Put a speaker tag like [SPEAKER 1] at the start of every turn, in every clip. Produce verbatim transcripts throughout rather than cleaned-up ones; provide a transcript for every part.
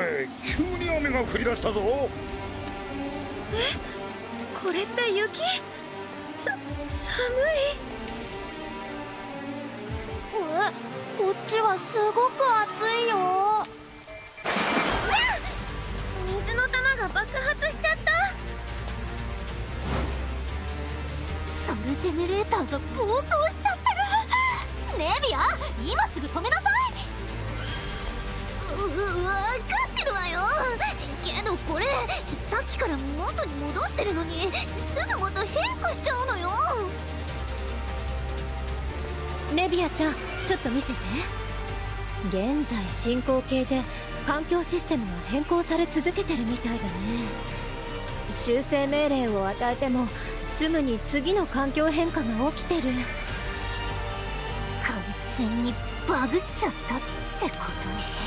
[SPEAKER 1] れ、急に雨が降り出したぞ。え、
[SPEAKER 2] これって雪？さ、寒い。
[SPEAKER 3] え、こっちはすごく暑いよ。
[SPEAKER 2] 水の玉が爆発しちゃった。
[SPEAKER 3] ソルジェネレーターが暴走しちゃってる。ネビア、今すぐ止めなさい。う、う、わかってるわよ。けどこれさっきから元に戻してるのに、すぐまた変化しちゃうのよ。
[SPEAKER 2] ネビアちゃん、ちょっと見せて。現在進行形で環境システムが変更され続けてるみたいだね。修正命令を与えてもすぐに次の環境変化が起きてる。
[SPEAKER 3] 完全にバグっちゃったってことね。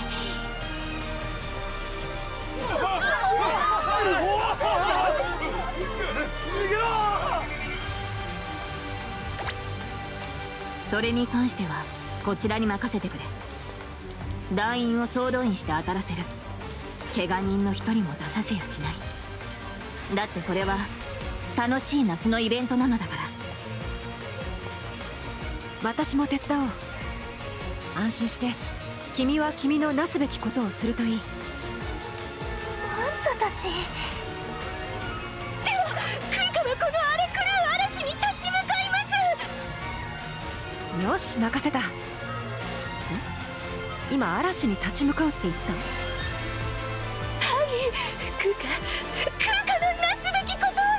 [SPEAKER 4] それに関してはこちらに任せてくれ。団員を総動員して当たらせる。怪我人の一人も出させやしない。だってこれは楽しい夏のイベントなのだから。
[SPEAKER 2] 私も手伝おう。安心して、君は君のなすべきことをするといい。
[SPEAKER 3] あんたたちでは、クイカはこの荒れ狂う嵐に立ち向かいます。
[SPEAKER 2] よし、任せた。ん？今嵐に立ち向かうって言った？
[SPEAKER 3] はい、クーカクーカのなすべきことをします。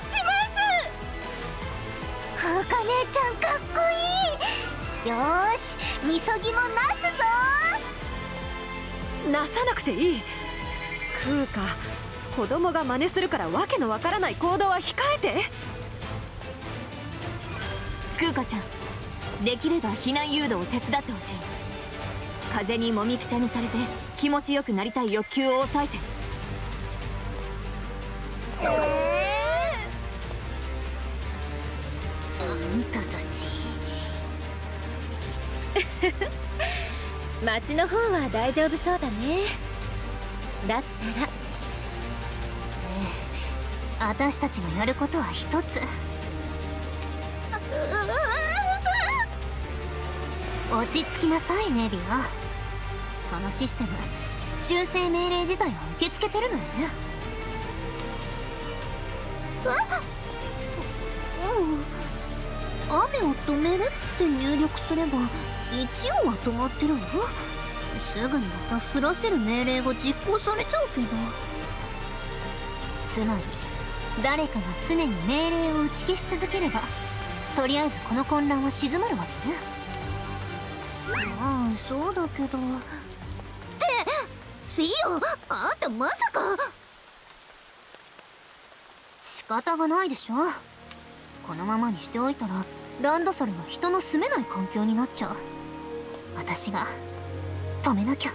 [SPEAKER 3] クーカ姉ちゃんかっこいい。よーし、みそぎもなすぞ
[SPEAKER 2] ー。なさなくていい。クーカ、子供が真似するからわけのわからない行動は控えて。
[SPEAKER 4] クーカちゃん、できれば避難誘導を手伝ってほしい。風にもみくちゃにされて気持ちよくなりたい欲求を抑えて。
[SPEAKER 3] えー、あんたたち
[SPEAKER 2] 町の方は大丈夫そうだね。だったら、
[SPEAKER 3] ええ、私たちがやることは一つ。落ち着きなさい、ネビア。そのシステム、修正命令自体は受け付けてるのよね。う、うん。雨を止めるって入力すれば一応は止まってるわ。すぐにまた降らせる命令が実行されちゃうけど。つまり誰かが常に命令を打ち消し続ければ、とりあえずこの混乱は静まるわけね。ああ、そうだけど。ってフィオ、あんたまさか。仕方がないでしょ。このままにしておいたらランドソルは人の住めない環境になっちゃう。私が止めなきゃ。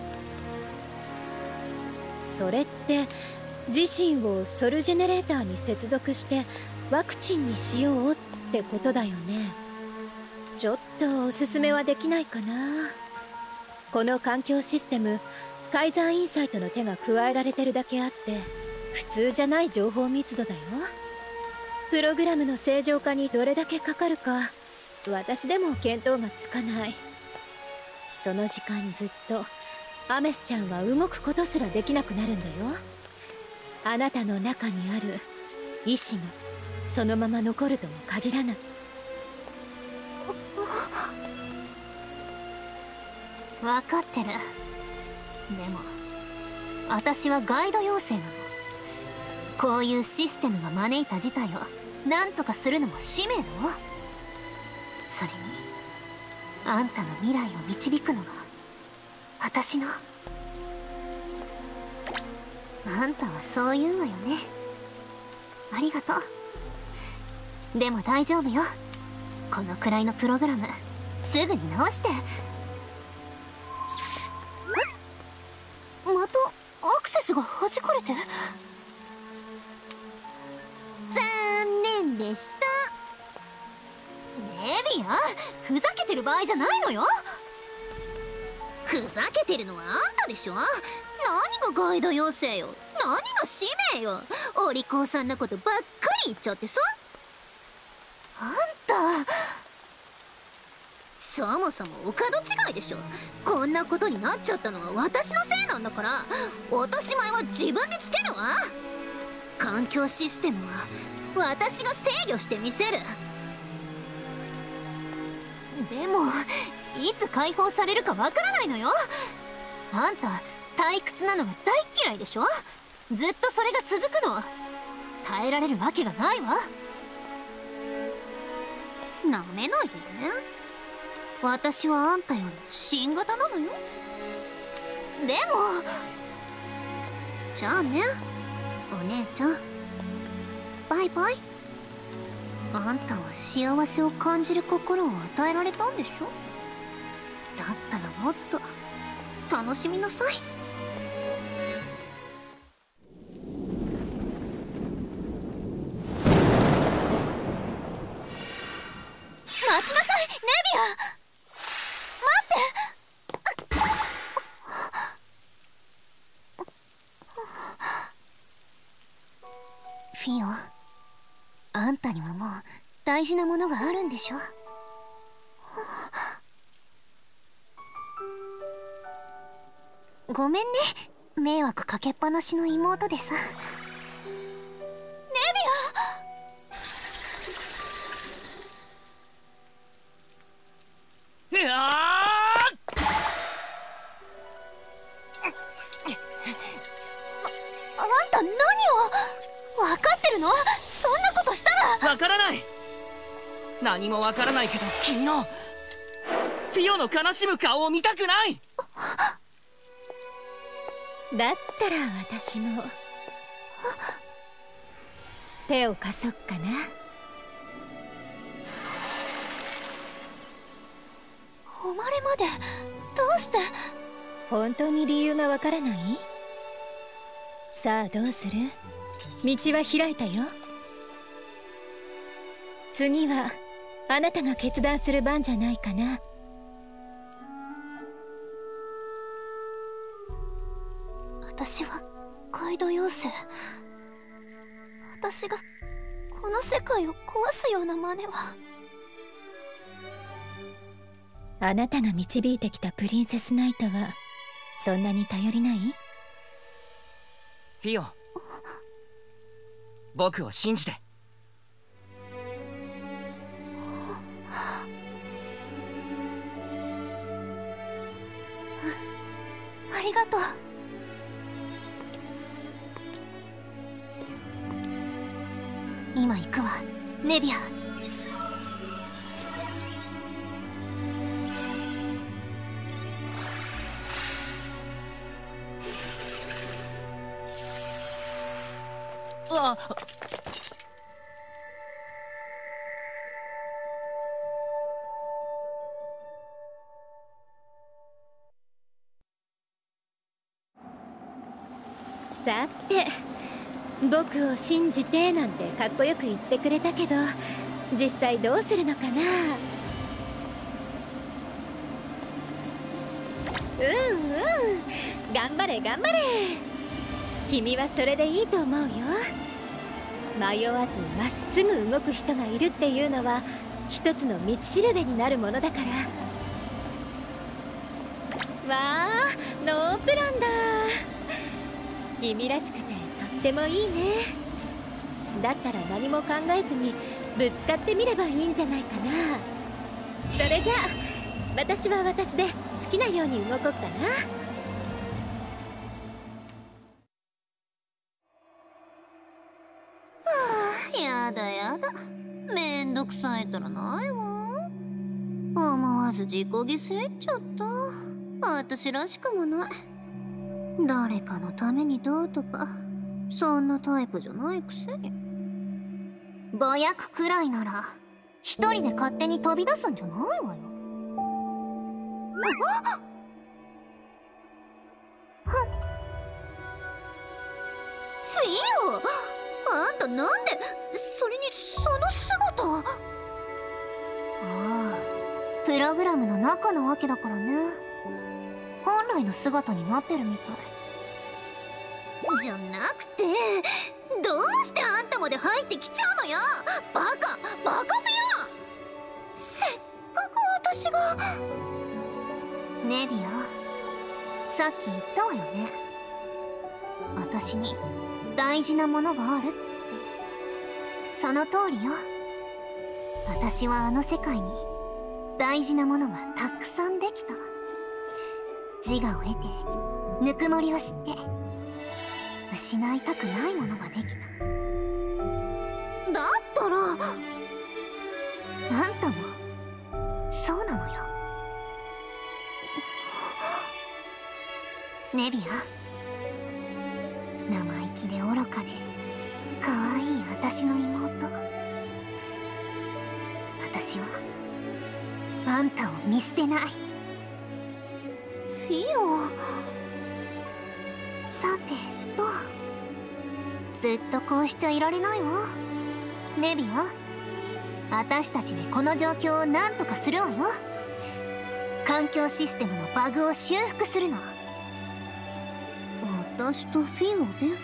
[SPEAKER 2] それって自身をソルジェネレーターに接続してワクチンにしようってことだよね。ちょっとおすすめはできないかな。この環境システム、カイザーインサイトの手が加えられてるだけあって普通じゃない情報密度だよ。プログラムの正常化にどれだけかかるか私でも見当がつかない。その時間ずっとアメスちゃんは動くことすらできなくなるんだよ。あなたの中にある意志がそのまま残るとも限らない。
[SPEAKER 3] 分かってる。でも私はガイド要請なの。こういうシステムが招いた事態を何とかするのも使命の。それにあんたの未来を導くのが私の。あんたはそう言うわよね。ありがとう。でも大丈夫よ。このくらいのプログラムすぐに直して。またアクセスが弾かれて。残念でした。ネビア、ふざけてる場合じゃないのよ。 ふざけてるのはあんたでしょ。何がガイド妖精よ、何が使命よ。お利口さんなことばっかり言っちゃってさ。あんたそもそもお門違いでしょ。こんなことになっちゃったのは私のせいなんだから、落とし前は自分でつけるわ。環境システムは私が制御してみせる。でもいつ解放されるかわからないのよ。あんた退屈なのが大嫌いでしょ。ずっとそれが続くの。耐えられるわけがないわ。なめないでね。私はあんたより新型なのよ。でもじゃあね、お姉ちゃん、バイバイ。あんたは幸せを感じる心を与えられたんでしょ。だったらもっと楽しみなさい。待ちなさい、ネビア。待って。フィオ、あんたにはもう大事なものがあるんでしょ。ごめんね、迷惑かけっぱなしの妹でさ。ネビア。いやあんた何を分かってるの？そんなことしたら。
[SPEAKER 5] わからない。何もわからないけど、君のフィオの悲しむ顔を見たくない。
[SPEAKER 2] だったら私も手を貸そっかな。
[SPEAKER 3] 誉れまでどうして？
[SPEAKER 2] 本当に理由がわからない？さあどうする？道は開いたよ。次はあなたが決断する番じゃないかな。
[SPEAKER 3] 私はガイド妖精。私がこの世界を壊すような真似は。
[SPEAKER 2] あなたが導いてきたプリンセスナイトはそんなに頼りない？
[SPEAKER 5] フィオ、僕を信じて。
[SPEAKER 3] ありがとう。今行くわ、ネビア。
[SPEAKER 5] あっ、
[SPEAKER 2] さて、僕を信じてなんてかっこよく言ってくれたけど、実際どうするのかな。うんうん、頑張れ頑張れ。君はそれでいいと思うよ。迷わずまっすぐ動く人がいるっていうのは一つの道しるべになるものだから。わあ、ノープランだ。君らしくてとってもいいね。だったら何も考えずにぶつかってみればいいんじゃないかな。それじゃあ私は私で好きなように動こうかな。
[SPEAKER 3] やだやだ、めんどくさいったらないわ。思わず自己犠牲っちゃった。私らしくもない。誰かのためにどうとかそんなタイプじゃないくせに。ぼやくくらいなら一人で勝手に飛び出すんじゃないわよ。あっ、フィオ、あんたなんで、それにその姿は。ああ、プログラムの中のわけだからね。 本来の姿になってるみたい。じゃなくて、どうしてあんたまで入ってきちゃうのよ。バカバカフィア。せっかく私が。ネビア、さっき言ったわよね。私に大事なものがあるって。その通りよ。私はあの世界に大事なものがたくさんできた。自我を得て、ぬくもりを知って失いたくないものができた。だったらあんたもそうなのよ。ネビア、生意気で愚かで可愛い私の妹。私はあんたを見捨てない。フィオ。さてと、ずっとこうしちゃいられないわ。ネビア、私たちでこの状況を何とかするわよ。環境システムのバグを修復するの。私とフィオで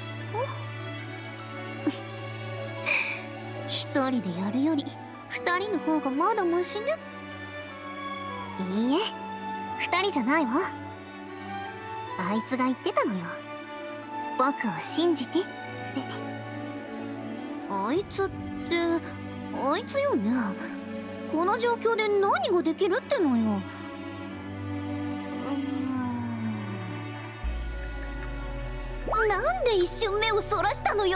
[SPEAKER 3] 一人でやるより二人の方がまだマシね。いいえ、二人じゃないわ。あいつが言ってたのよ。僕を信じてって。あいつってあいつよね。この状況で何ができるってのよ。なんで一瞬目をそらしたのよ。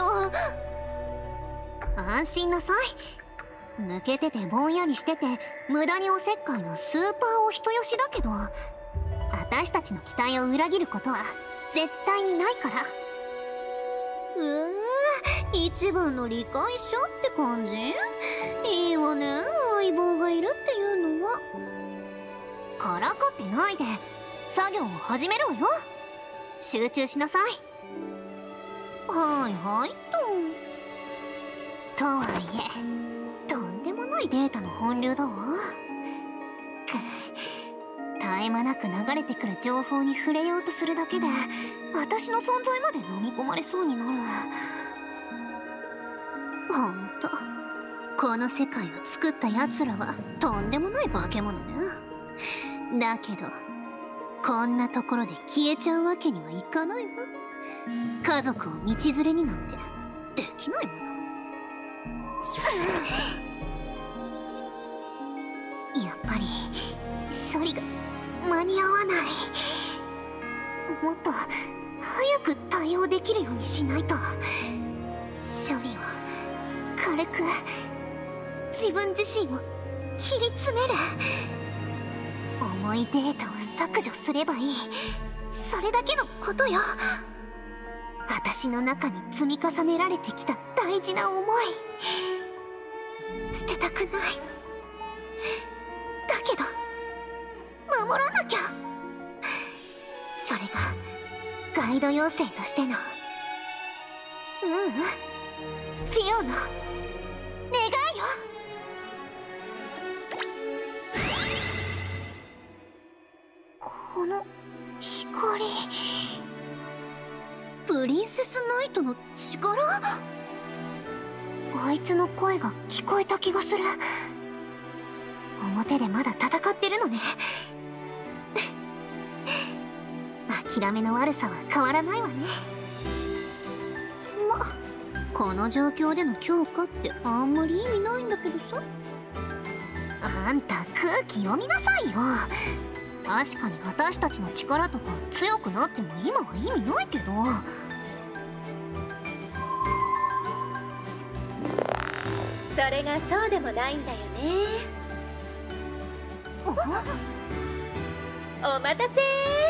[SPEAKER 3] 安心なさい。抜けててぼんやりしてて無駄におせっかいなスーパーお人よしだけど、私たちの期待を裏切ることは絶対にないから。うわー、一番の理解者って感じ。いいわね、相棒がいるっていうのは。からかってないで作業を始めるわよ。集中しなさい。はいはいと。とはいえ、とんでもないデータの本流だわ。絶え間なく流れてくる情報に触れようとするだけで私の存在まで飲み込まれそうになる。ほんと、この世界を作ったやつらはとんでもない化け物ね。だけどこんなところで消えちゃうわけにはいかないわ。家族を道連れになんてできないもの。やっぱり処理が間に合わない。もっと早く対応できるようにしないと。処理を軽く自分自身を切り詰める。重いデータを削除すればいい、それだけのことよ。私の中に積み重ねられてきた大事な思い、捨てたくない。だけど守らなきゃ。それがガイド妖精としての、ううん、フィオの願いよ。この光、プリンセスナイトの力？あいつの声が聞こえた気がする。表でまだ戦ってるのね。諦めの悪さは変わらないわね。ま、この状況での強化ってあんまり意味ないんだけどさ。あんた空気読みなさいよ。確かに私たちの力とか強くなっても今は意味ないけど。
[SPEAKER 2] それがそうでもないんだよね。お待たせ。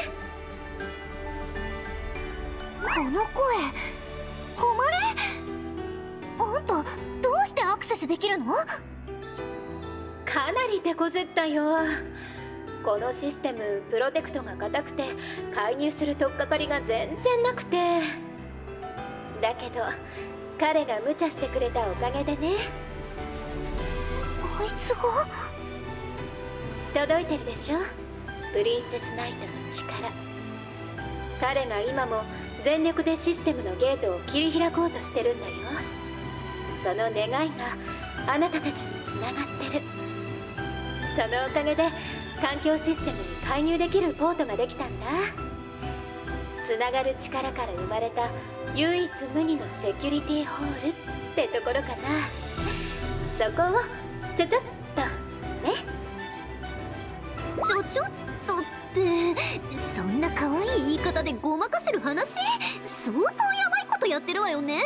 [SPEAKER 3] この声、誉れ？あんたどうしてアクセスできるの？
[SPEAKER 2] かなり手こずったよ。このシステムプロテクトが硬くて介入する取っかかりが全然なくて。だけど彼が無茶してくれたおかげでね。
[SPEAKER 3] あいつが？
[SPEAKER 2] 届いてるでしょ。 プリンセスナイトの力。彼が今も全力でシステムのゲートを切り開こうとしてるんだよ。その願いがあなたたちにつながってる。そのおかげで環境システムに介入できるポートができたんだ。つながる力から生まれた唯一無二のセキュリティホールってところかな。そこをちょちょっとね。
[SPEAKER 3] ちょちょっとってそんな可愛い言い方でごまかせる話？相当やばいことやってるわよね。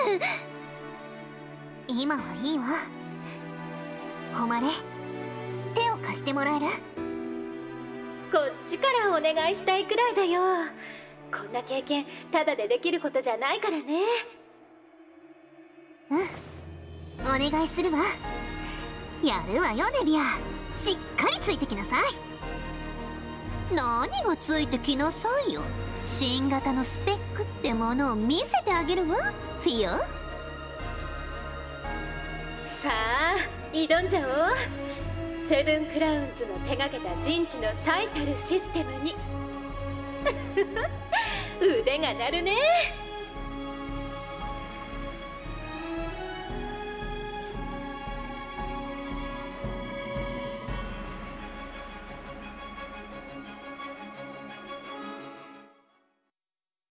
[SPEAKER 3] 今はいいわ。誉れ、手を貸してもらえる？
[SPEAKER 2] こっちからお願いしたいくらいだよ。こんな経験ただでできることじゃないからね。
[SPEAKER 3] うん、お願いするわ。やるわよネビア。しっかりついてきなさい。何がついてきなさいよ。新型のスペックってものを見せてあげるわフィオ。
[SPEAKER 2] さあ挑んじゃおう。セブンクラウンズの手がけた人知の最たるシステムに腕が鳴るね。